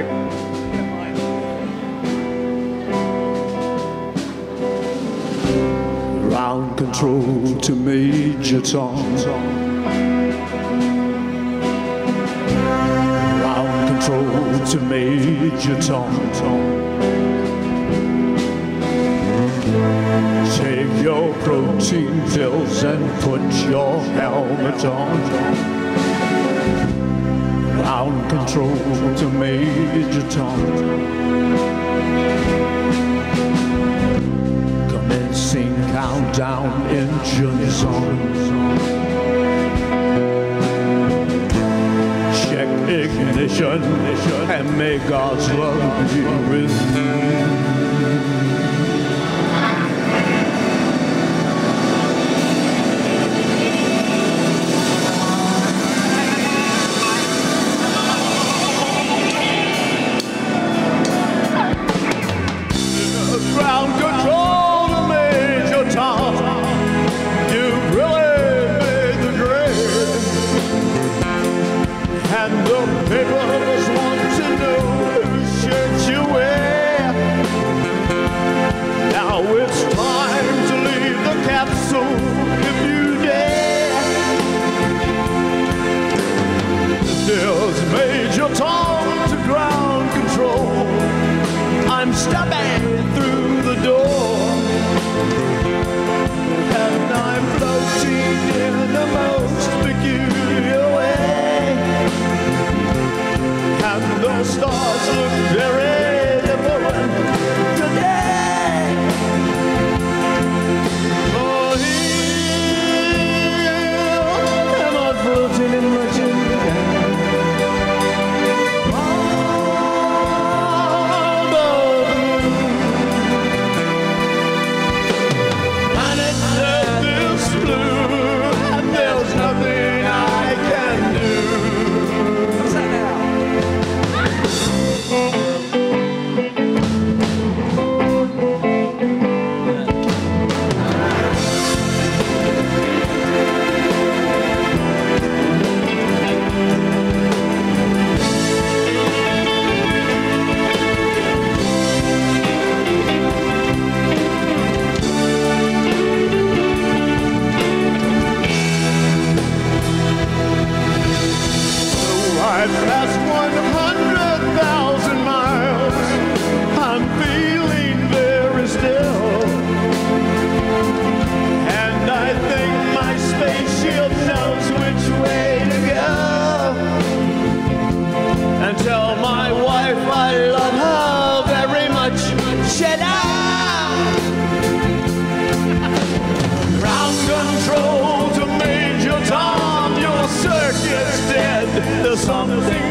Ground control to Major Tom. Ground control to Major Tom. Take your protein pills and put your helmet on. Ground control to Major Tom. Commencing countdown, engines on. Check ignition, and may God's love be with you. Ground control to Major Tom. You've really made the grade, and the papers want to know whose shirt you wear. Now it's time to leave the capsule if you dare. There's Major Tom to ground control. I'm stepping through the door, and I'm floating in the most peculiar way, and the stars look very different today. Oh, here am I floating in my tin can. I've passed 100,000 miles. I'm feeling very still, and I think my spaceship knows which way to go. And tell my wife I love her very much. Shut up! Ground control to Major Tom. Your circuit's dead. There's something